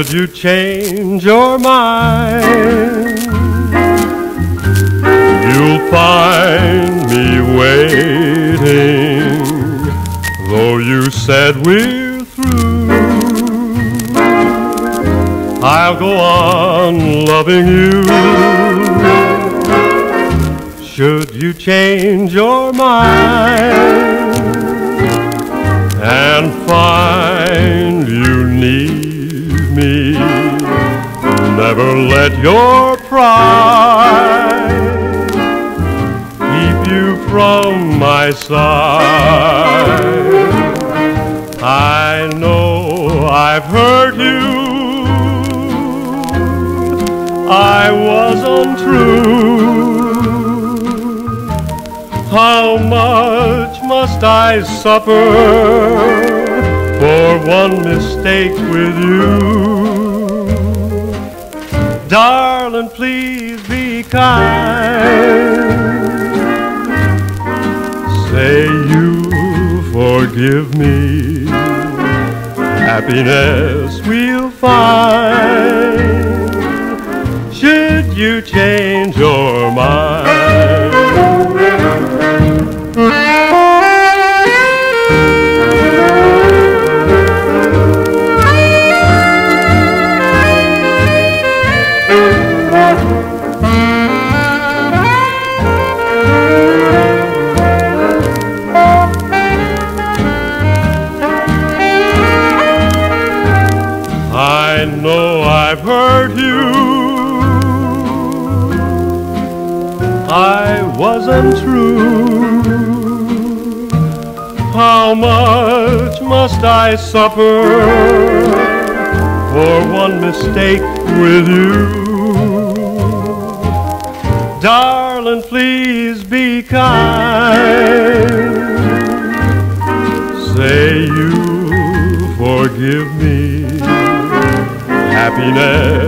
Should you change your mind, you'll find me waiting. Though you said we're through, I'll go on loving you. Should you change your mind and find you need me, never let your pride keep you from my side. I know I've hurt you, I was untrue. How much must I suffer for one mistake with you? Darling, please be kind. Say you forgive me. Happiness we'll find. Should you change your mind? I know I've hurt you, I wasn't true. How much must I suffer for one mistake with you? Darling, please be kind. Say you forgive me. Happiness